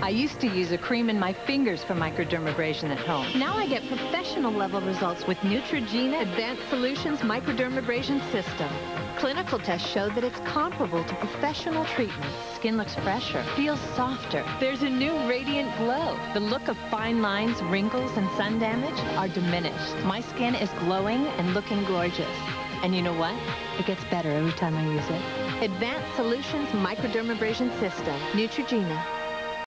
I used to use a cream in my fingers for microdermabrasion at home. Now I get professional level results with Neutrogena Advanced Solutions Microdermabrasion System. Clinical tests show that it's comparable to professional treatment. Skin looks fresher, feels softer. There's a new radiant glow. The look of fine lines, wrinkles, and sun damage are diminished. My skin is glowing and looking gorgeous. And you know what? It gets better every time I use it. Advanced Solutions Microdermabrasion System. Neutrogena.